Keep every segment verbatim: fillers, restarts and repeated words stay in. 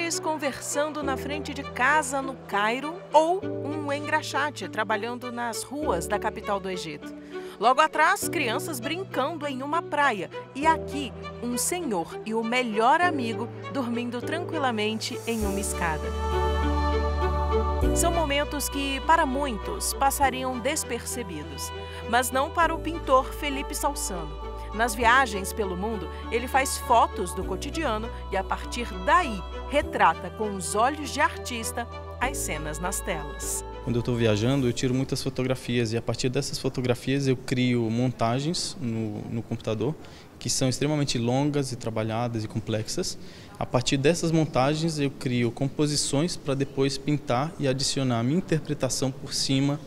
pintores conversando na frente de casa no Cairo ou um engraxate trabalhando nas ruas da capital do Egito. Logo atrás, crianças brincando em uma praia e aqui, um senhor e o melhor amigo dormindo tranquilamente em uma escada. São momentos que, para muitos, passariam despercebidos, mas não para o pintor Felipe Salçano. Nas viagens pelo mundo, ele faz fotos do cotidiano e, a partir daí, retrata com os olhos de artista as cenas nas telas. Quando eu estou viajando, eu tiro muitas fotografias e, a partir dessas fotografias, eu crio montagens no, no computador que são extremamente longas e trabalhadas e complexas. A partir dessas montagens, eu crio composições para depois pintar e adicionar a minha interpretação por cima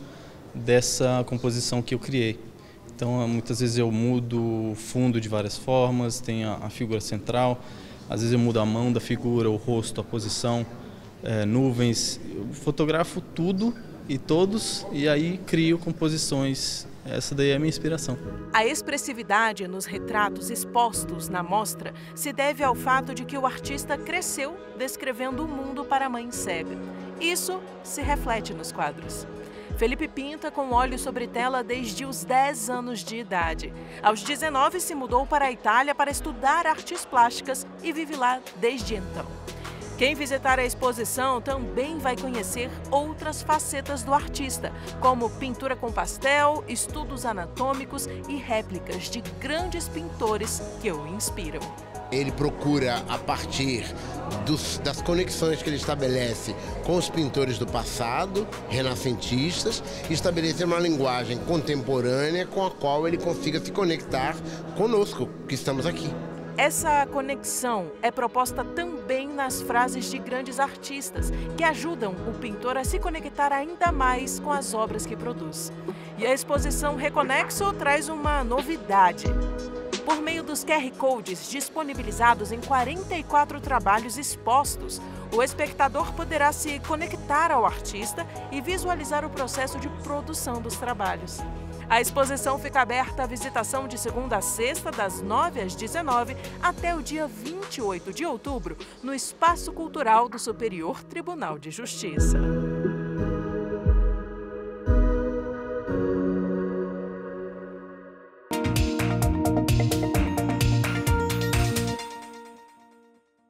dessa composição que eu criei. Então, muitas vezes eu mudo o fundo de várias formas, tem a, a figura central, às vezes eu mudo a mão da figura, o rosto, a posição, é, nuvens. Eu fotografo tudo e todos e aí crio composições. Essa daí é a minha inspiração. A expressividade nos retratos expostos na mostra se deve ao fato de que o artista cresceu descrevendo o mundo para a mãe cega. Isso se reflete nos quadros. Felipe pinta com óleo sobre tela desde os dez anos de idade. Aos dezenove, se mudou para a Itália para estudar artes plásticas e vive lá desde então. Quem visitar a exposição também vai conhecer outras facetas do artista, como pintura com pastel, estudos anatômicos e réplicas de grandes pintores que o inspiram. Ele procura, a partir dos, das conexões que ele estabelece com os pintores do passado, renascentistas, estabelecer uma linguagem contemporânea com a qual ele consiga se conectar conosco, que estamos aqui. Essa conexão é proposta também nas frases de grandes artistas, que ajudam o pintor a se conectar ainda mais com as obras que produz. E a exposição Reconexo traz uma novidade. Por meio dos Q R Codes disponibilizados em quarenta e quatro trabalhos expostos, o espectador poderá se conectar ao artista e visualizar o processo de produção dos trabalhos. A exposição fica aberta à visitação de segunda a sexta, das nove às dezenove, até o dia vinte e oito de outubro, no Espaço Cultural do Superior Tribunal de Justiça.